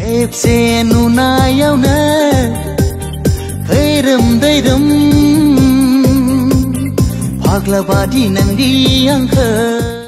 Epse nunayau na Kairam dairam Pagla badi nang di angka